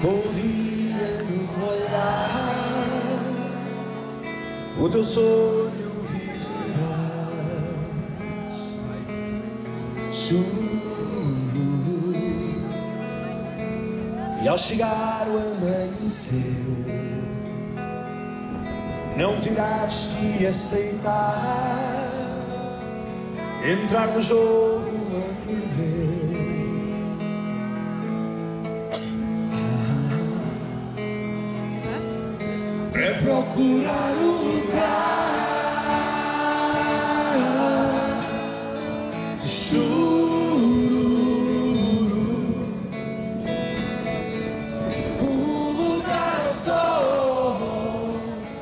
Bom dia no olhar, o teu sonho viverás. E ao chegar o amanhecer, não terás que aceitar entrar no jogo a perder. Para procurar um lugar escuro, um lugar ao sol,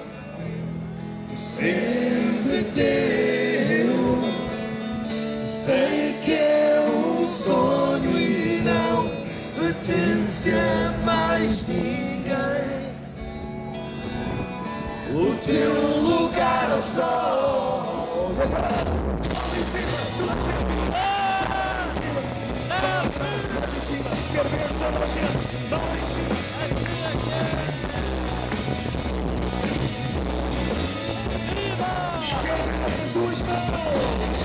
sempre teu. Sei que é um sonho e não pertence a mais ninguém. O teu lugar ao sol. Em cima, toda a gente. Em cima, quero ver toda a gente. Vamos em cima. Quero ver essas duas mãos.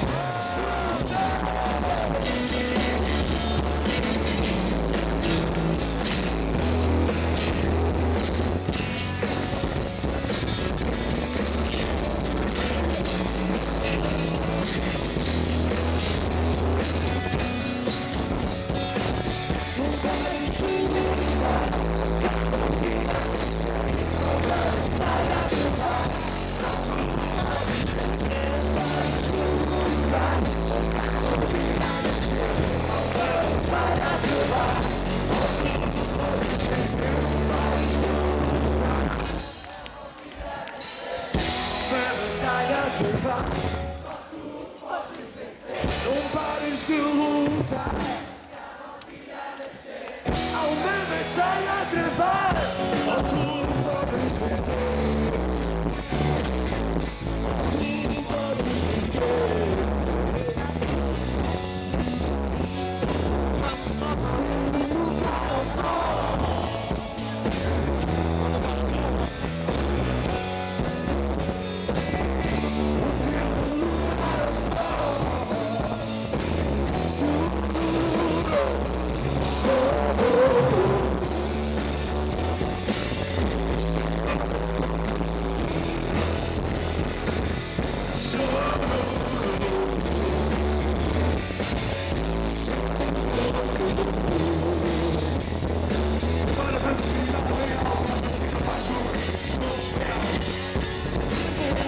Não pares de lutar. Há uma batalha a travar. Só tu podes vencer. Só tu podes vencer.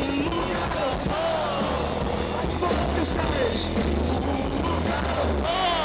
Let's go!